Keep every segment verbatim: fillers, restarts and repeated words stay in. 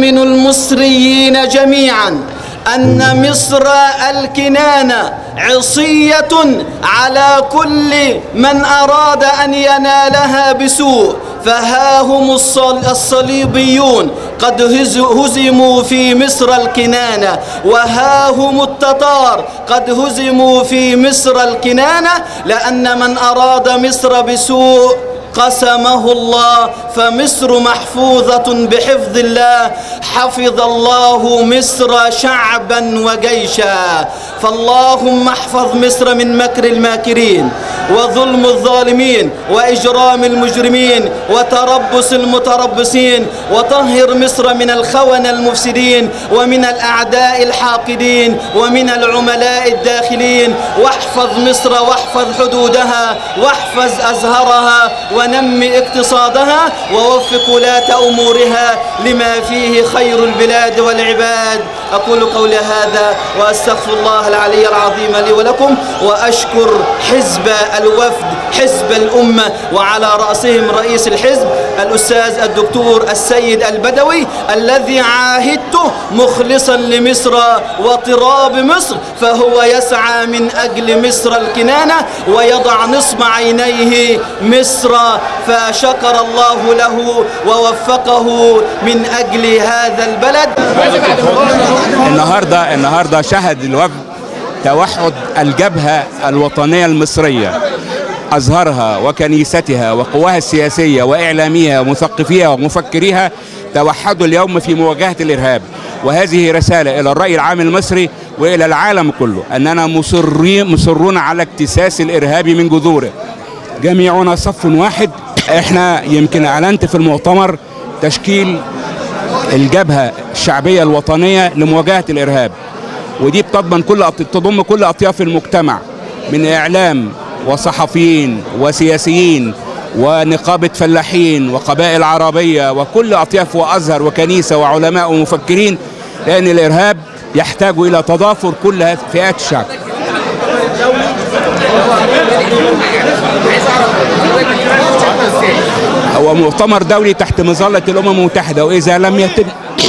يطمن المصريين جميعا أن مصر الكنانة عصية على كل من أراد أن ينالها بسوء، فها هم الصليبيون قد هزموا في مصر الكنانة، وها هم التتار قد هزموا في مصر الكنانة، لأن من أراد مصر بسوء قسمه الله، فمصر محفوظة بحفظ الله. حفظ الله مصر شعبا وجيشا، فاللهم احفظ مصر من مكر الماكرين وظلم الظالمين وإجرام المجرمين وتربص المتربصين، وطهر مصر من الخونة المفسدين ومن الأعداء الحاقدين ومن العملاء الداخلين. واحفظ مصر واحفظ حدودها واحفظ أزهرها ونم اقتصادها، ووفق ولاة أمورها لما فيه خير البلاد والعباد. أقول قولي هذا وأستغفر الله العلي العظيم لي ولكم، وأشكر حزب الوفد حزب الأمة وعلى رأسهم رئيس الحزب الأستاذ الدكتور السيد البدوي الذي عاهدته مخلصا لمصر وطراب مصر، فهو يسعى من أجل مصر الكنانة ويضع نصب عينيه مصر، فشكر الله له ووفقه من أجل هذا البلد. النهارده النهارده شهد الوفد توحد الجبهة الوطنية المصرية، أزهرها وكنيستها وقواها السياسية وإعلاميها ومثقفيها ومفكريها توحدوا اليوم في مواجهة الإرهاب. وهذه رسالة إلى الرأي العام المصري وإلى العالم كله أننا مصرين مصرون على اكتساس الإرهاب من جذوره. جميعنا صف واحد. احنا يمكن اعلنت في المؤتمر تشكيل الجبهة الشعبية الوطنية لمواجهة الإرهاب، ودي بتضمن كل تضم كل أطياف المجتمع من إعلام وصحفيين وسياسيين ونقابة فلاحين وقبائل عربية وكل أطياف وأزهر وكنيسة وعلماء ومفكرين، لأن الإرهاب يحتاج إلى تضافر كل فئات الشعب. هو مؤتمر دولي تحت مظلة الأمم المتحدة، وإذا لم يتم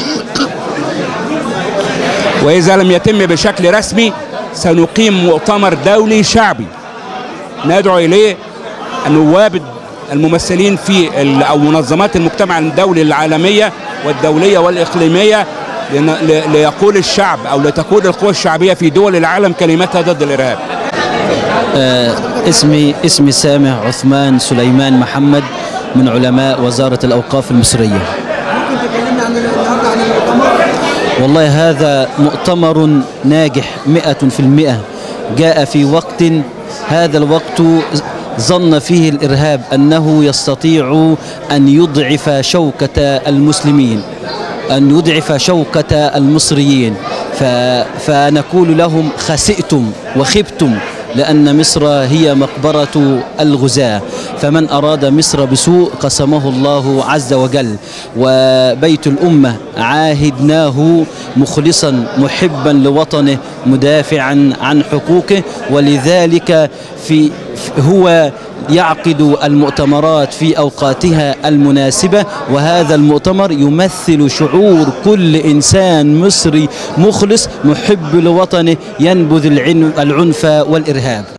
وإذا لم يتم بشكل رسمي سنقيم مؤتمر دولي شعبي ندعو إليه النواب الممثلين في أو منظمات المجتمع الدولي العالمية والدولية والإقليمية ليقول الشعب أو لتقول القوى الشعبية في دول العالم كلمتها ضد الإرهاب. آه اسمي اسمي سامح عثمان سليمان محمد من علماء وزارة الأوقاف المصرية. ممكن تكلمنا عن النهارده عن المؤتمر؟ والله هذا مؤتمر ناجح مئة في المئة، جاء في وقت هذا الوقت ظن فيه الإرهاب أنه يستطيع أن يضعف شوكة المسلمين، أن يضعف شوكة المصريين، فنقول لهم خسئتم وخبتم، لأن مصر هي مقبرة الغزاة، فمن أراد مصر بسوء قسمه الله عز وجل. وبيت الأمة عاهدناه مخلصا محبا لوطنه مدافعا عن حقوقه، ولذلك في هو يعقد المؤتمرات في أوقاتها المناسبة، وهذا المؤتمر يمثل شعور كل إنسان مصري مخلص محب لوطنه ينبذ العنف والإرهاب.